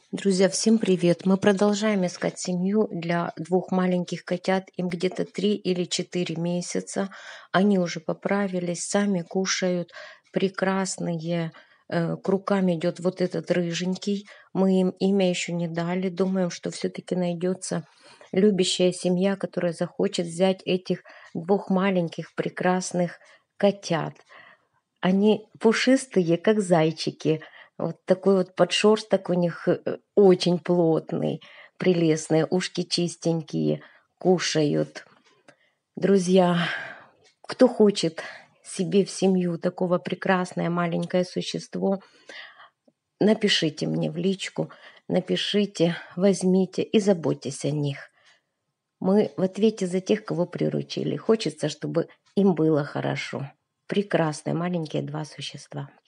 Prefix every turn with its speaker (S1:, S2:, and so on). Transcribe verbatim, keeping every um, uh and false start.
S1: Друзья, всем привет! Мы продолжаем искать семью для двух маленьких котят. Им где-то три или четыре месяца. Они уже поправились, сами кушают. Прекрасные. Э, К рукам идет вот этот рыженький. Мы им имя еще не дали. Думаем, что все-таки найдется любящая семья, которая захочет взять этих двух маленьких прекрасных котят. Они пушистые, как зайчики. Вот такой вот подшерсток у них э, очень плотный, прелестные, ушки чистенькие, кушают. Друзья, кто хочет себе в семью такого прекрасное маленькое существо, напишите мне в личку, напишите, возьмите и заботьтесь о них. Мы в ответе за тех, кого приручили. Хочется, чтобы им было хорошо. Прекрасные маленькие два существа.